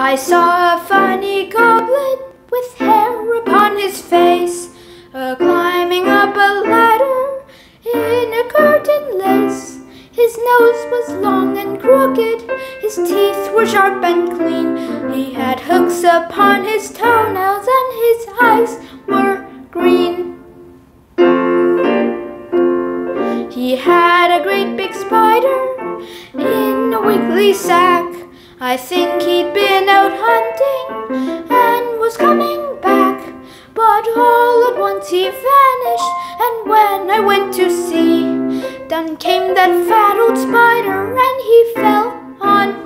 I saw a funny goblin with hair upon his face, climbing up a ladder in a curtain lace. His nose was long and crooked, his teeth were sharp and clean. He had hooks upon his toenails and his eyes were green. He had a great big spider in a wiggly sack. I think he'd been out hunting and was coming back, but all at once he vanished, and when I went to see, down came that fat old spider and he fell on